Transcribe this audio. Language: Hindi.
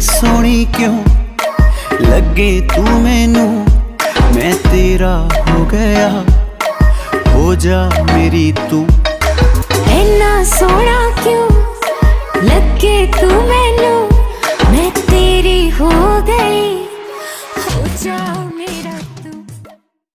सोनी क्यों लगे तू मैनू, मैं तेरा हो गया, हो जा मेरी तू। इन्ना सोना क्यों लगे तू।